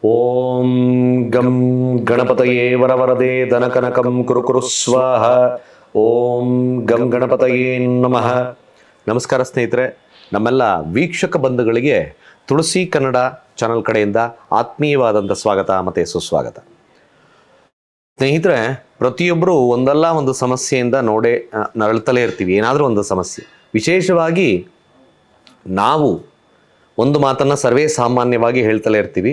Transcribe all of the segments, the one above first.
ಓಂ ಗಂ ಗಣಪತಯೇ ವರವರದೆ ಧನಕನಕಂ ಕುರು ಸ್ವಾಹ. ಓಂ ಗಂ ಗಣಪತಯೇ ನಮಃ. ನಮಸ್ಕಾರ ಸ್ನೇಹಿತರೆ, ನಮ್ಮೆಲ್ಲ ವೀಕ್ಷಕ ಬಂಧುಗಳಿಗೆ ತುಳಸಿ ಕನ್ನಡ ಚಾನಲ್ ಕಡೆಯಿಂದ ಆತ್ಮೀಯವಾದಂಥ ಸ್ವಾಗತ ಮತ್ತು ಸುಸ್ವಾಗತ. ಸ್ನೇಹಿತರೆ, ಪ್ರತಿಯೊಬ್ಬರು ಒಂದಲ್ಲ ಒಂದು ಸಮಸ್ಯೆಯಿಂದ ನರಳುತ್ತಲೇ ಇರ್ತೀವಿ. ಏನಾದರೂ ಒಂದು ಸಮಸ್ಯೆ. ವಿಶೇಷವಾಗಿ ನಾವು ಒಂದು ಮಾತನ್ನು ಸರ್ವೇ ಸಾಮಾನ್ಯವಾಗಿ ಹೇಳ್ತಲೇ ಇರ್ತೀವಿ.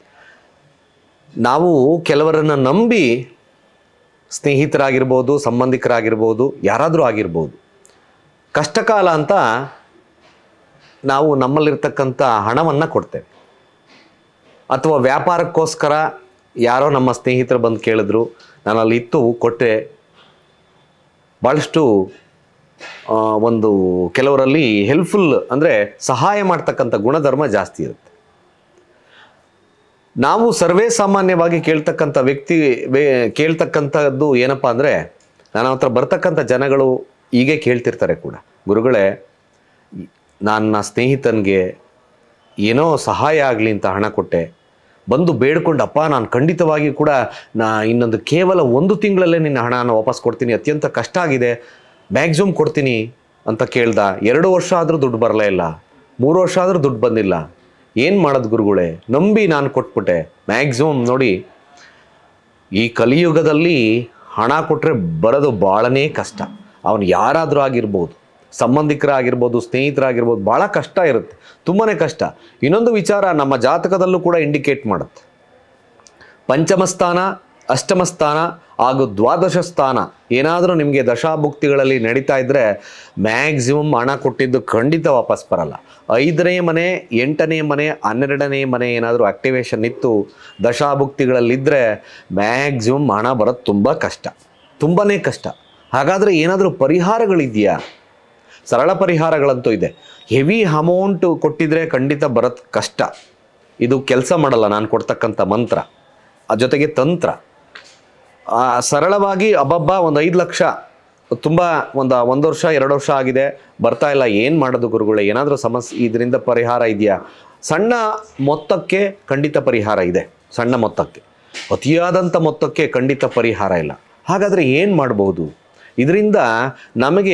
ನಾವು ಕೆಲವರನ್ನು ನಂಬಿ, ಸ್ನೇಹಿತರಾಗಿರ್ಬೋದು, ಸಂಬಂಧಿಕರಾಗಿರ್ಬೋದು, ಯಾರಾದರೂ ಆಗಿರ್ಬೋದು, ಕಷ್ಟಕಾಲ ಅಂತ ನಾವು ನಮ್ಮಲ್ಲಿರ್ತಕ್ಕಂಥ ಹಣವನ್ನು ಕೊಡ್ತೇವೆ. ಅಥವಾ ವ್ಯಾಪಾರಕ್ಕೋಸ್ಕರ ಯಾರೋ ನಮ್ಮ ಸ್ನೇಹಿತರು ಬಂದು ಕೇಳಿದ್ರು, ನಾನು ಅಲ್ಲಿ ಇತ್ತು ಕೊಟ್ಟೆ. ಭಾಳಷ್ಟು ಒಂದು ಕೆಲವರಲ್ಲಿ ಹೆಲ್ಪ್ಫುಲ್ ಅಂದರೆ ಸಹಾಯ ಮಾಡ್ತಕ್ಕಂಥ ಗುಣಧರ್ಮ ಜಾಸ್ತಿ ಇರುತ್ತೆ. ನಾವು ಸರ್ವೇ ಸಾಮಾನ್ಯವಾಗಿ ಕೇಳ್ತಕ್ಕಂಥದ್ದು ಏನಪ್ಪ ಅಂದರೆ, ನನ್ನ ಹತ್ರ ಬರ್ತಕ್ಕಂಥ ಜನಗಳು ಹೀಗೆ ಕೇಳ್ತಿರ್ತಾರೆ ಕೂಡ, ಗುರುಗಳೇ ನನ್ನ ಸ್ನೇಹಿತನಿಗೆ ಏನೋ ಸಹಾಯ ಆಗಲಿ ಅಂತ ಹಣ ಕೊಟ್ಟೆ, ಬಂದು ಬೇಡ್ಕೊಂಡಪ್ಪ ನಾನು ಖಂಡಿತವಾಗಿ ಕೂಡ ಇನ್ನೊಂದು ಕೇವಲ 1 ತಿಂಗಳಲ್ಲೇ ನಿನ್ನ ಹಣನ ವಾಪಸ್ ಕೊಡ್ತೀನಿ, ಅತ್ಯಂತ ಕಷ್ಟ ಆಗಿದೆ, ಮ್ಯಾಕ್ಸಿಮಮ್ ಕೊಡ್ತೀನಿ ಅಂತ ಕೇಳ್ದ. 2 ವರ್ಷ ಆದರೂ ದುಡ್ಡು ಬರಲೇ ಇಲ್ಲ, 3 ವರ್ಷ ಆದರೂ ದುಡ್ಡು ಬಂದಿಲ್ಲ. ಏನು ಮಾಡೋದು ಗುರುಗಳೇ, ನಂಬಿ ನಾನು ಕೊಟ್ಬಿಟ್ಟೆ. ಮ್ಯಾಕ್ಸಿಮಮ್ ನೋಡಿ, ಈ ಕಲಿಯುಗದಲ್ಲಿ ಹಣ ಕೊಟ್ಟರೆ ಬರೋದು ಭಾಳನೇ ಕಷ್ಟ. ಅವನು ಯಾರಾದರೂ ಆಗಿರ್ಬೋದು, ಸಂಬಂಧಿಕರಾಗಿರ್ಬೋದು, ಸ್ನೇಹಿತರಾಗಿರ್ಬೋದು, ಭಾಳ ಕಷ್ಟ ಇರುತ್ತೆ, ತುಂಬಾ ಕಷ್ಟ. ಇನ್ನೊಂದು ವಿಚಾರ ನಮ್ಮ ಜಾತಕದಲ್ಲೂ ಕೂಡ ಇಂಡಿಕೇಟ್ ಮಾಡುತ್ತೆ. ಪಂಚಮ ಸ್ಥಾನ, ಅಷ್ಟಮ ಸ್ಥಾನ ಹಾಗೂ ದ್ವಾದಶ ಸ್ಥಾನ ಏನಾದರೂ ನಿಮಗೆ ದಶಾಭುಕ್ತಿಗಳಲ್ಲಿ ನಡೀತಾ ಇದ್ದರೆ ಮ್ಯಾಕ್ಸಿಮಮ್ ಹಣ ಕೊಟ್ಟಿದ್ದು ಖಂಡಿತ ವಾಪಸ್ ಬರಲ್ಲ. 5ನೇ ಮನೆ, 8ನೇ ಮನೆ, 12ನೇ ಮನೆ ಏನಾದರೂ ಆಕ್ಟಿವೇಶನ್ ಇತ್ತು, ದಶಾಭುಕ್ತಿಗಳಲ್ಲಿದ್ದರೆ ಮ್ಯಾಕ್ಸಿಮಮ್ ಹಣ ಬರೋದು ತುಂಬ ಕಷ್ಟ, ತುಂಬಾ ಕಷ್ಟ. ಹಾಗಾದರೆ ಏನಾದರೂ ಪರಿಹಾರಗಳಿದೆಯಾ? ಸರಳ ಪರಿಹಾರಗಳಂತೂ ಇದೆ. ಹೆವಿ ಅಮೌಂಟು ಕೊಟ್ಟಿದ್ರೆ ಖಂಡಿತ ಬರೋದು ಕಷ್ಟ. ಇದು ಕೆಲಸ ಮಾಡಲ್ಲ ನಾನು ಕೊಡ್ತಕ್ಕಂಥ ಮಂತ್ರ, ಜೊತೆಗೆ ತಂತ್ರ. ಸರಳವಾಗಿ ಅಬ್ಬಬ್ಬ ಒಂದು 5 ಲಕ್ಷ ತುಂಬ ಒಂದು ವರ್ಷ 2 ವರ್ಷ ಆಗಿದೆ, ಬರ್ತಾ ಇಲ್ಲ, ಏನು ಮಾಡೋದು ಗುರುಗಳೇ, ಏನಾದರೂ ಸಮಸ್ಯೆ, ಇದರಿಂದ ಪರಿಹಾರ ಇದೆಯಾ? ಸಣ್ಣ ಮೊತ್ತಕ್ಕೆ ಖಂಡಿತ ಪರಿಹಾರ ಇದೆ, ಸಣ್ಣ ಮೊತ್ತಕ್ಕೆ. ಅತಿಯಾದಂಥ ಮೊತ್ತಕ್ಕೆ ಖಂಡಿತ ಪರಿಹಾರ ಇಲ್ಲ. ಹಾಗಾದರೆ ಏನು ಮಾಡ್ಬೋದು? ಇದರಿಂದ ನಮಗೆ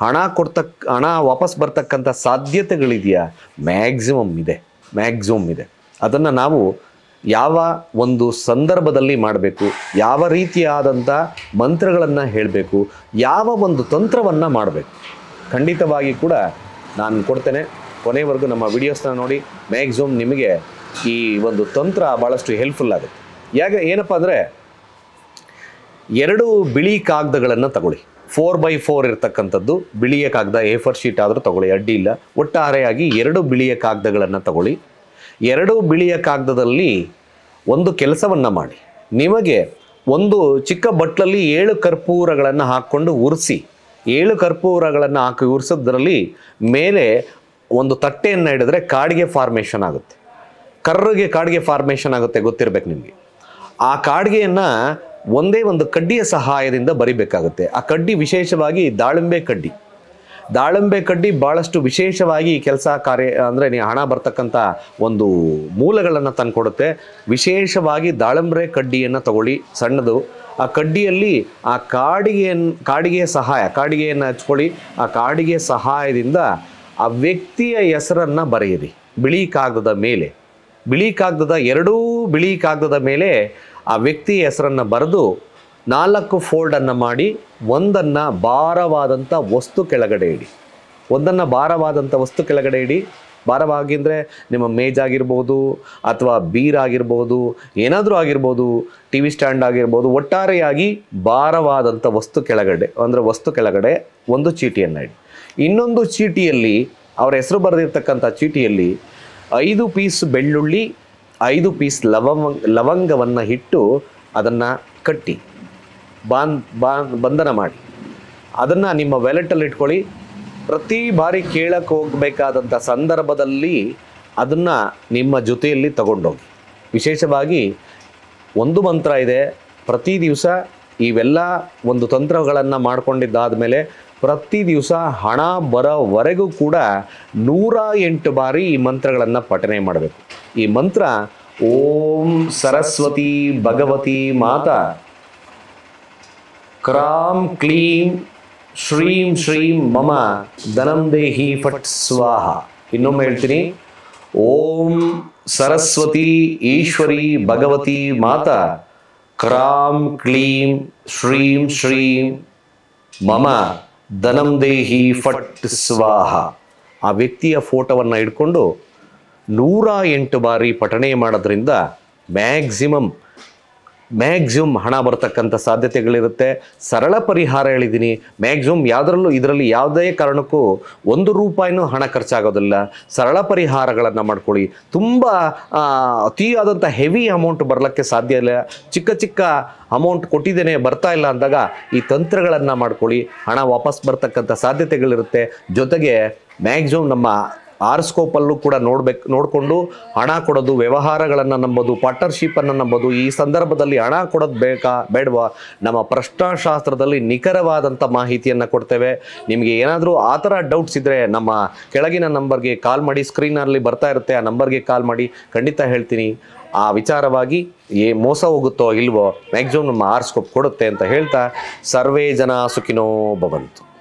ಹಣ ವಾಪಸ್ ಬರ್ತಕ್ಕಂಥ ಸಾಧ್ಯತೆಗಳಿದೆಯಾ? ಮ್ಯಾಕ್ಸಿಮಮ್ ಇದೆ. ಅದನ್ನು ನಾವು ಯಾವ ಒಂದು ಸಂದರ್ಭದಲ್ಲಿ ಮಾಡಬೇಕು, ಯಾವ ರೀತಿಯಾದಂಥ ಮಂತ್ರಗಳನ್ನು ಹೇಳಬೇಕು, ಯಾವ ಒಂದು ತಂತ್ರವನ್ನು ಮಾಡಬೇಕು, ಖಂಡಿತವಾಗಿ ಕೂಡ ನಾನು ಕೊಡ್ತೇನೆ. ಕೊನೆವರೆಗೂ ನಮ್ಮ ವಿಡಿಯೋಸ್ನ ನೋಡಿ. ಮ್ಯಾಕ್ಸಿಮಮ್ ನಿಮಗೆ ಈ ಒಂದು ತಂತ್ರ ಭಾಳಷ್ಟು ಹೆಲ್ಪ್ಫುಲ್ ಆಗುತ್ತೆ. ಏನಪ್ಪ ಅಂದರೆ, 2 ಬಿಳಿ ಕಾಗದಗಳನ್ನು ತಗೊಳ್ಳಿ. 4x4 ಇರ್ತಕ್ಕಂಥದ್ದು ಬಿಳಿಯ ಕಾಗದ, A4 ಶೀಟ್ ಆದರೂ ತಗೊಳ್ಳಿ, ಅಡ್ಡಿ ಇಲ್ಲ. ಒಟ್ಟಾರೆಯಾಗಿ 2 ಬಿಳಿಯ ಕಾಗದಗಳನ್ನು ತಗೊಳ್ಳಿ. 2 ಬಿಳಿಯ ಕಾಗದದಲ್ಲಿ ಒಂದು ಕೆಲಸವನ್ನು ಮಾಡಿ. ನಿಮಗೆ ಒಂದು ಚಿಕ್ಕ ಬಟ್ಲಲ್ಲಿ 7 ಕರ್ಪೂರಗಳನ್ನು ಹಾಕ್ಕೊಂಡು ಉರಿಸಿ. 7 ಕರ್ಪೂರಗಳನ್ನು ಹಾಕಿ ಉರಿಸೋದ್ರಲ್ಲಿ ಮೇಲೆ ಒಂದು ತಟ್ಟೆಯನ್ನು ಹಿಡಿದ್ರೆ ಕಾಡಿಗೆ ಫಾರ್ಮೇಷನ್ ಆಗುತ್ತೆ, ಕರ್ರಗೆ ಕಾಡಿಗೆ ಫಾರ್ಮೇಷನ್ ಆಗುತ್ತೆ, ಗೊತ್ತಿರಬೇಕು ನಿಮಗೆ. ಆ ಕಾಡಿಗೆಯನ್ನು ಒಂದೇ ಒಂದು ಕಡ್ಡಿಯ ಸಹಾಯದಿಂದ ಬರಿಬೇಕಾಗುತ್ತೆ. ಆ ಕಡ್ಡಿ ವಿಶೇಷವಾಗಿ ದಾಳಿಂಬೆ ಕಡ್ಡಿ ಭಾಳಷ್ಟು ವಿಶೇಷವಾಗಿ ಕೆಲಸ ಕಾರ್ಯ ಅಂದರೆ ನೀವು ಹಣ ಬರ್ತಕ್ಕಂಥ ಒಂದು ಮೂಲಗಳನ್ನು ತಂದುಕೊಡುತ್ತೆ. ವಿಶೇಷವಾಗಿ ದಾಳಿಂಬೆ ಕಡ್ಡಿಯನ್ನು ತಗೊಳ್ಳಿ, ಸಣ್ಣದು. ಆ ಕಡ್ಡಿಯಲ್ಲಿ ಆ ಕಾಡಿಗೆಯನ್ನು ಹಚ್ಕೊಳ್ಳಿ. ಆ ಕಾಡಿಗೆ ಸಹಾಯದಿಂದ ಆ ವ್ಯಕ್ತಿಯ ಹೆಸರನ್ನು ಬರೆಯಿರಿ ಬಿಳಿ ಕಾಗದದ ಮೇಲೆ. 2 ಬಿಳಿ ಕಾಗದದ ಮೇಲೆ ಆ ವ್ಯಕ್ತಿಯ ಹೆಸರನ್ನು ಬರೆದು 4 ಫೋಲ್ಡನ್ನು ಮಾಡಿ, ಒಂದನ್ನು ಭಾರವಾದಂಥ ವಸ್ತು ಕೆಳಗಡೆ ಇಡಿ. ಭಾರವಾಗಿ ಅಂದರೆ ನಿಮ್ಮ ಮೇಜಾಗಿರ್ಬೋದು, ಅಥವಾ ಬೀರಾಗಿರ್ಬೋದು, ಏನಾದರೂ ಆಗಿರ್ಬೋದು, TV ಸ್ಟ್ಯಾಂಡ್ ಆಗಿರ್ಬೋದು. ಒಟ್ಟಾರೆಯಾಗಿ ಭಾರವಾದಂಥ ವಸ್ತು ಕೆಳಗಡೆ ಒಂದು ಚೀಟಿಯನ್ನು ಇಡಿ. ಇನ್ನೊಂದು ಚೀಟಿಯಲ್ಲಿ ಅವರ ಹೆಸರು ಬರೆದಿರ್ತಕ್ಕಂಥ ಚೀಟಿಯಲ್ಲಿ 5 ಪೀಸ್ ಬೆಳ್ಳುಳ್ಳಿ, 5 ಪೀಸ್ ಲವಂಗವನ್ನು ಇಟ್ಟು ಅದನ್ನು ಕಟ್ಟಿ ಬಂಧನ ಮಾಡಿ ಅದನ್ನು ನಿಮ್ಮ ವ್ಯಾಲೆಟಲ್ಲಿ ಇಟ್ಕೊಳ್ಳಿ. ಪ್ರತಿ ಬಾರಿ ಕೇಳಕ್ಕೆ ಹೋಗಬೇಕಾದಂಥ ಸಂದರ್ಭದಲ್ಲಿ ಅದನ್ನು ನಿಮ್ಮ ಜೊತೆಯಲ್ಲಿ ತಗೊಂಡೋಗಿ. ವಿಶೇಷವಾಗಿ ಒಂದು ಮಂತ್ರ ಇದೆ. ಪ್ರತಿ ದಿವಸ ಇವೆಲ್ಲ ಒಂದು ತಂತ್ರಗಳನ್ನು ಮಾಡ್ಕೊಂಡಿದ್ದಾದ ಮೇಲೆ ಪ್ರತಿ ದಿವಸ ಹಣ ಬರೋವರೆಗೂ ಕೂಡ 108 ಬಾರಿ ಈ ಮಂತ್ರಗಳನ್ನು ಪಠನೆ ಮಾಡಬೇಕು. ಈ ಮಂತ್ರ ಓಂ ಸರಸ್ವತಿ ಭಗವತಿ ಮಾತಾ ಕ್ರಾಂ ಕ್ಲೀಂ ಶ್ರೀಂ ಶ್ರೀಂ ಮಮ ಧನಂ ದೇಹಿ ಫಟ್ ಸ್ವಾಹ. ಇನ್ನೊಮ್ಮೆ ಹೇಳ್ತೀನಿ, ಓಂ ಸರಸ್ವತಿ ಈಶ್ವರಿ ಭಗವತಿ ಮಾತಾ ಕ್ರಾಂ ಕ್ಲೀಂ ಶ್ರೀಂ ಶ್ರೀಂ ಮಮ ಧನಂ ದೇಹಿ ಫಟ್ ಸ್ವಾಹ. ಆ ವ್ಯಕ್ತಿಯ ಫೋಟೋವನ್ನು ಇಟ್ಕೊಂಡು 108 ಬಾರಿ ಪಠಣೆ ಮಾಡೋದ್ರಿಂದ ಮ್ಯಾಕ್ಸಿಮಮ್ ಹಣ ಬರ್ತಕ್ಕಂಥ ಸಾಧ್ಯತೆಗಳಿರುತ್ತೆ. ಸರಳ ಪರಿಹಾರ ಹೇಳಿದ್ದೀನಿ. ಮ್ಯಾಕ್ಸಿಮಮ್ ಇದರಲ್ಲಿ ಯಾವುದೇ ಕಾರಣಕ್ಕೂ 1 ರೂಪಾಯಿನೂ ಹಣ ಖರ್ಚಾಗೋದಿಲ್ಲ. ಸರಳ ಪರಿಹಾರಗಳನ್ನು ಮಾಡ್ಕೊಳ್ಳಿ. ತುಂಬ ಅತಿಯಾದಂಥ ಹೆವಿ ಅಮೌಂಟ್ ಬರಲಿಕ್ಕೆ ಸಾಧ್ಯ ಇಲ್ಲ. ಚಿಕ್ಕ ಅಮೌಂಟ್ ಕೊಟ್ಟಿದ್ದೇನೆ ಬರ್ತಾ ಇಲ್ಲ ಅಂದಾಗ ಈ ತಂತ್ರಗಳನ್ನು ಮಾಡ್ಕೊಳ್ಳಿ. ಹಣ ವಾಪಸ್ ಬರ್ತಕ್ಕಂಥ ಸಾಧ್ಯತೆಗಳಿರುತ್ತೆ. ಜೊತೆಗೆ ಮ್ಯಾಕ್ಸಿಮಮ್ ನಮ್ಮ ಆರ್ಸ್ಕೋಪಲ್ಲೂ ಕೂಡ ನೋಡಿಕೊಂಡು ಹಣ ಕೊಡೋದು, ವ್ಯವಹಾರಗಳನ್ನು ನಂಬೋದು, ಪಾರ್ಟ್ನರ್ಶಿಪ್ಪನ್ನು ನಂಬೋದು. ಈ ಸಂದರ್ಭದಲ್ಲಿ ಹಣ ಕೊಡೋದು ಬೇಡವಾ? ನಮ್ಮ ಪ್ರಶ್ನಾಶಾಸ್ತ್ರದಲ್ಲಿ ನಿಖರವಾದಂಥ ಮಾಹಿತಿಯನ್ನು ಕೊಡ್ತೇವೆ. ನಿಮಗೆ ಏನಾದರೂ ಆ ಥರ ಡೌಟ್ಸ್ ಇದ್ದರೆ ನಮ್ಮ ಕೆಳಗಿನ ನಂಬರ್ಗೆ ಕಾಲ್ ಮಾಡಿ. ಸ್ಕ್ರೀನಲ್ಲಿ ಬರ್ತಾ ಇರುತ್ತೆ, ಆ ನಂಬರ್ಗೆ ಕಾಲ್ ಮಾಡಿ. ಖಂಡಿತ ಹೇಳ್ತೀನಿ ಆ ವಿಚಾರವಾಗಿ. ಮೋಸ ಹೋಗುತ್ತೋ ಇಲ್ವೋ ಮ್ಯಾಕ್ಸಿಮಮ್ ನಮ್ಮ ಆರ್ಸ್ಕೋಪ್ ಕೊಡುತ್ತೆ ಅಂತ ಹೇಳ್ತಾ, ಸರ್ವೇ ಜನ ಸುಖಿನೋ ಭವಂತು.